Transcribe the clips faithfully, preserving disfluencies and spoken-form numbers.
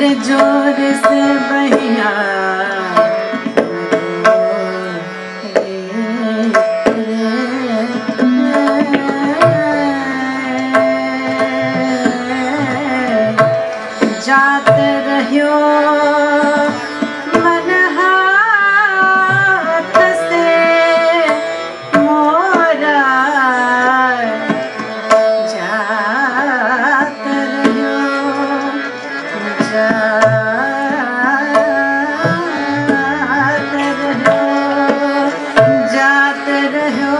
जोर से बहिया जाते रहियो मन हाथ से मोरा जाते रहियो जाते रहियो जाते रहियो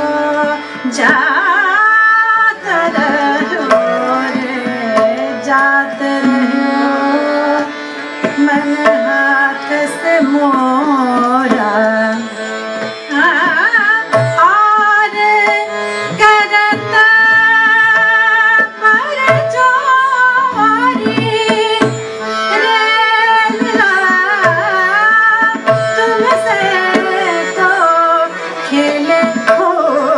जाते रहियो रे जाते रहियो मन हाथ से मोरा और करता पर जोरी रेला तुमसे तो खेले हो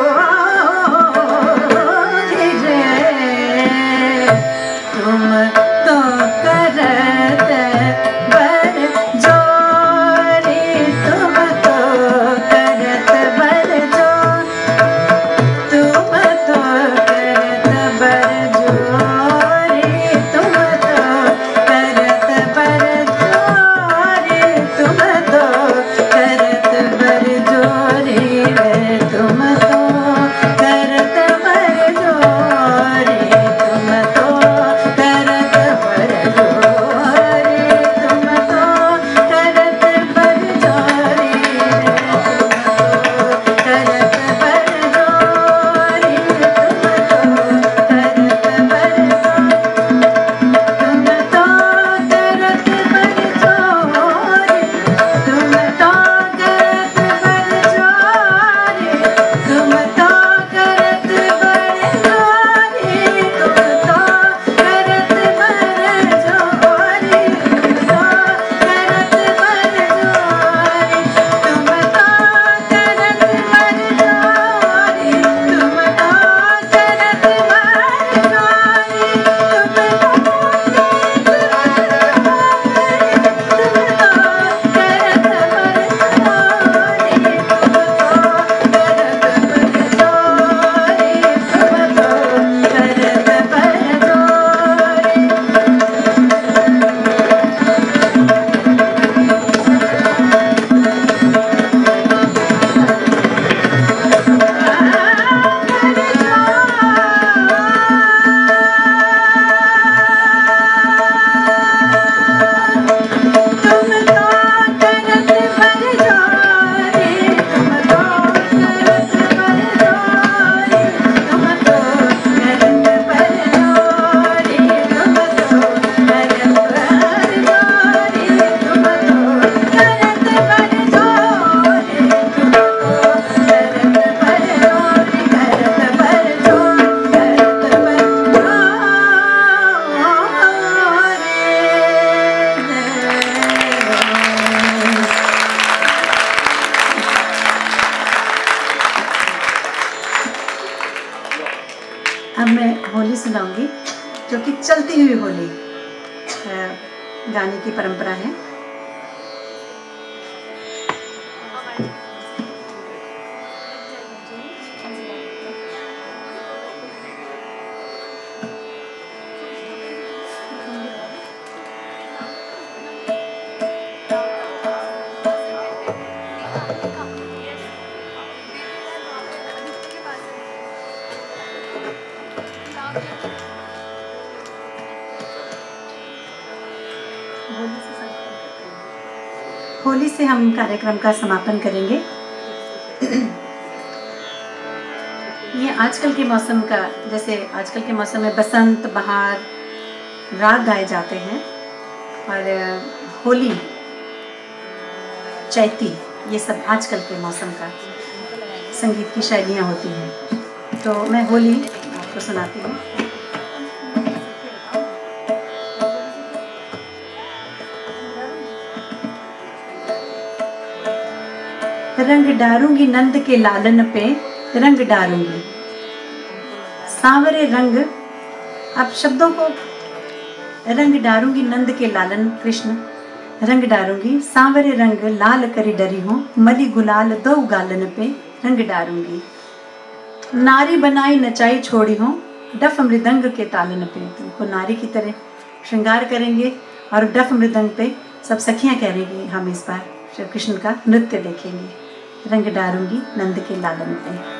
रे तुम तो करते बर जोरी तुम तो करत बर जो तुम तो करत बर जोरी तुम तो करत बर जोरी तुम तो करत बर जोरी रे तुम तो करत बर जोरी तुम तो करत बर जोरी तुम तो करत बर जोरी रे तुम तो करत बर जोरी तुम तो करत बर तुम तो करत बर जोरी तुम तो करत बर जोरी तुम तो करत बर जोरी तुम तो करत बर जोरी तुम तो करत बर जोरी तुम तो करत बर जोरी तुम तो करत बर अब मैं होली सुनाऊंगी जो कि चलती हुई होली गाने की परंपरा है। होली से हम कार्यक्रम का समापन करेंगे। ये आजकल के मौसम का, जैसे आजकल के मौसम में बसंत बहार राग गाए जाते हैं और होली चैती ये सब आजकल के मौसम का संगीत की शैलियाँ होती हैं। तो मैं होली आपको सुनाती हूँ। रंग डारूंगी नंद के लालन पे, रंग डारूंगी सांवरे रंग। अब शब्दों को रंग डारूंगी नंद के लालन कृष्ण, रंग डारूंगी सांवरे रंग लाल करी डरी हूँ, मली गुलाल दो गालन पे रंग डारूंगी। नारी बनाई नचाई छोड़ी हूँ, डफ मृदंग के तालन पे। तुमको नारी की तरह श्रृंगार करेंगे और डफ मृदंग पे सब सखियाँ करेंगी, हम इस बार श्री कृष्ण का नृत्य देखेंगे। रंग डारूंगी नंद के लालन पे।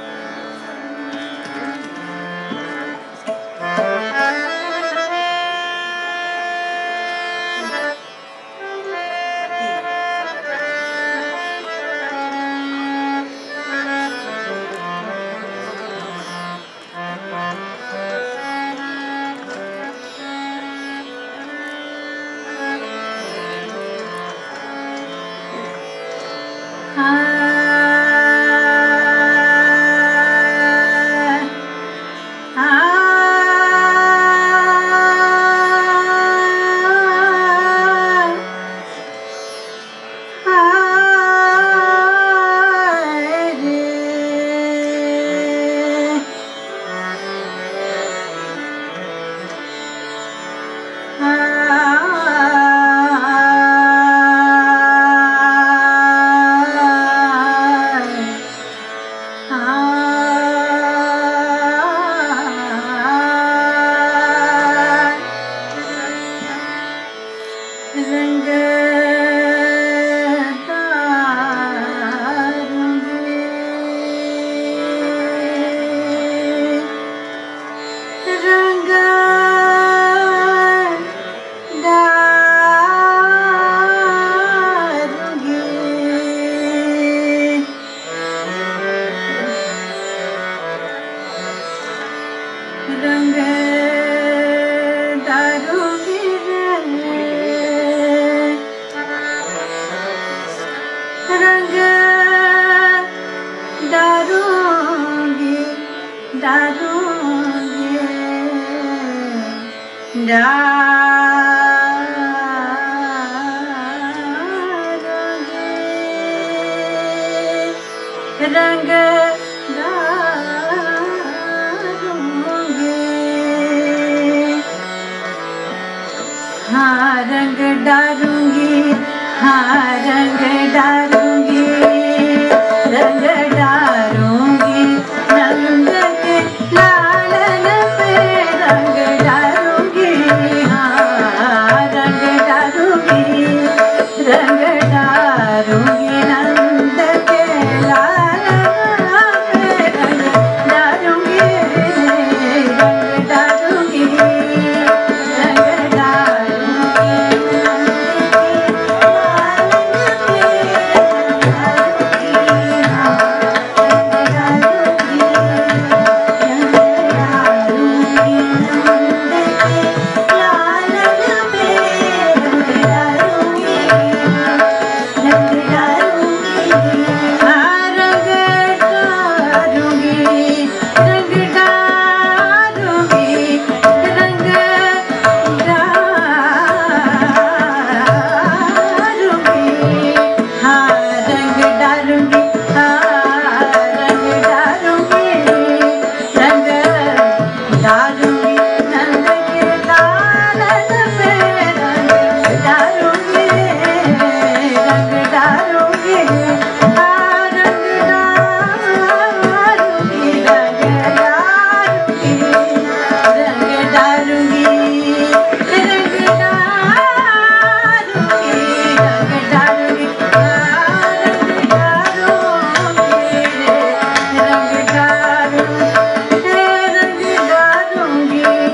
रंग डारूंगी, हाँ रंग डारूंगी, हाँ रंग डारूंगी, रंग डारूंगी नंद के लालन पे रंग डारूंगी, हाँ रंग डारूंगी, रंग डारूंगी नंद के लालन पे रंग डारूंगी, रंग डारूंगी, रंग डारूंगी।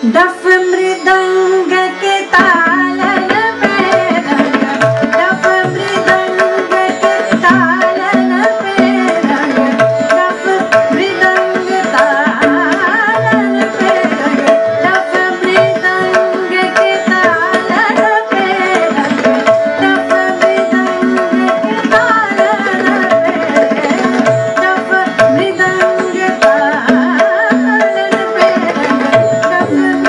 डफ मृदंग के तालन पे रंग, डफ मृदंग के तालन पे रंग, डफ मृदंग तालन पे रंग, डफ मृदंग के तालन पे रंग, डफ मृदंग के तालन पे, डफ मृदंग तालन पे रंग, डफ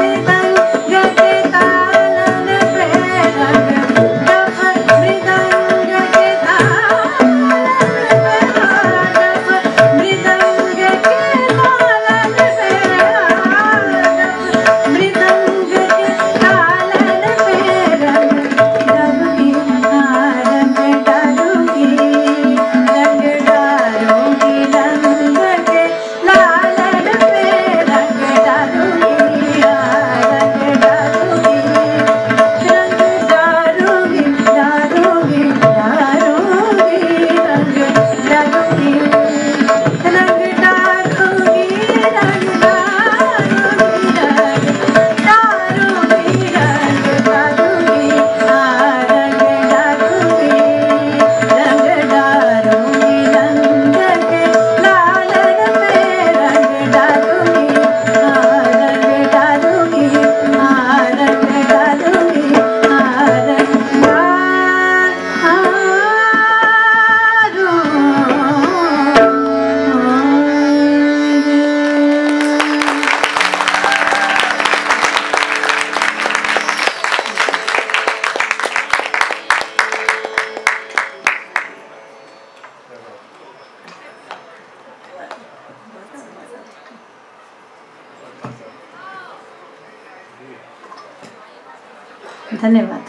धन्यवाद।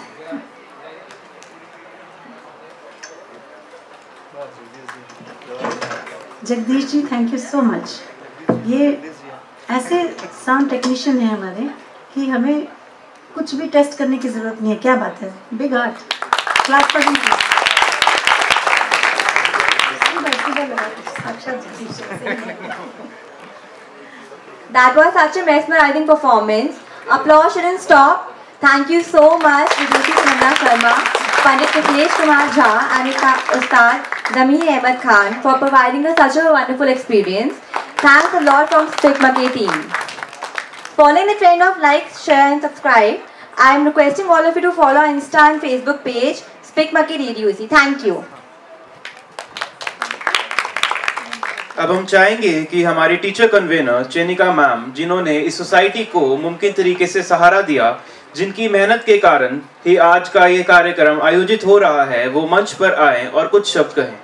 Jagdish ji, thank you so much. ये ऐसे साउंड टेक्नीशियन हैं हमारे कि हमें कुछ भी टेस्ट करने की जरूरत नहीं है। क्या बात है, बिग हार्ट, क्लास पर That was such a mesmerizing performance. Applause shouldn't stop. Thank you so much, Vidhuti Sunanda Sharma, Pandit Kitlesh Kumar Jha and Ustad Zamir Ahmed Khan for providing us such a wonderful experience. Thanks a lot from Speak Mackay team. Following the trend of like, share and subscribe, I am requesting all of you to follow our Insta and Facebook page, Speak Mackay D D U C. Thank you. अब हम चाहेंगे कि हमारी teacher convener चेनिका ma'am, जिन्होंने इस society को मुमकिन तरीके से सहारा दिया, जिनकी मेहनत के कारण ही आज का ये कार्यक्रम आयोजित हो रहा है, वो मंच पर आए और कुछ शब्द कहें।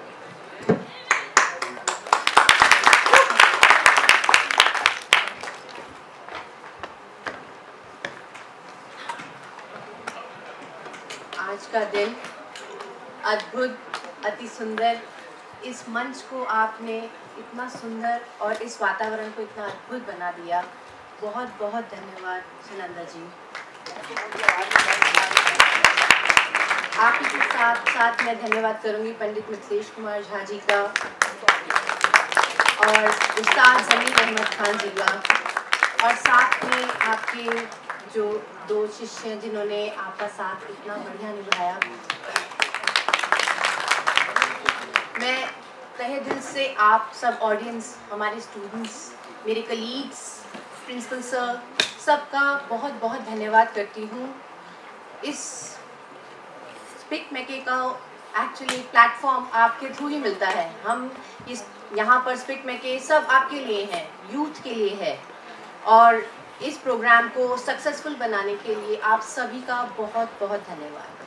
आज का दिन अद्भुत, अति सुंदर, इस मंच को आपने इतना सुंदर और इस वातावरण को इतना अद्भुत बना दिया। बहुत बहुत धन्यवाद सुनंदा जी। आपके साथ साथ मैं धन्यवाद करूंगी पंडित मिथिलेश कुमार झा जी का और उस्ताद जमीर अहमद खान जी का, और साथ में आपके जो दो शिष्य हैं जिन्होंने आपका साथ इतना बढ़िया निभाया। मैं तहे दिल से आप सब ऑडियंस, हमारे स्टूडेंट्स, मेरे कलीग्स, प्रिंसिपल सर, सबका बहुत बहुत धन्यवाद करती हूँ। इस स्पीक मैके का एक्चुअली प्लेटफॉर्म आपके थ्रू ही मिलता है। हम इस यहाँ पर स्पीक मैके सब आपके लिए हैं, यूथ के लिए है, और इस प्रोग्राम को सक्सेसफुल बनाने के लिए आप सभी का बहुत बहुत धन्यवाद।